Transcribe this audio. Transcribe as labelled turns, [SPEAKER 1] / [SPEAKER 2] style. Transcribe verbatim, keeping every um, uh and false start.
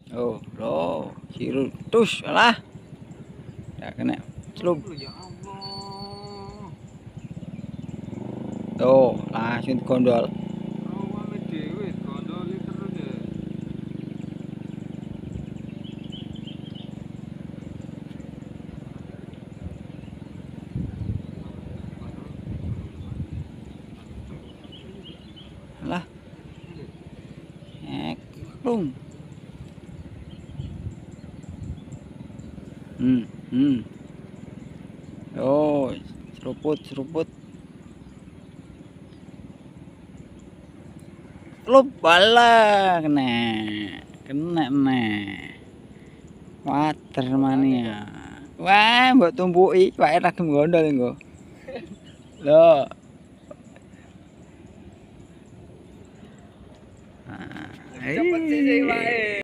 [SPEAKER 1] Oh, loh, siru tus lah. Ya kena celup.
[SPEAKER 2] Ya Allah.
[SPEAKER 1] Tuh, langsung gondol.
[SPEAKER 2] Awalnya dewe gondoli terus ya.
[SPEAKER 1] Lah. Eklung. Hmm, hmm. Oh, seruput, seruput. Lu bala kena. Kena nih. Water mania. Wah, mbok tumpuki, wae ragem gondol engko. Loh. Nah,
[SPEAKER 2] Cepet sih wae.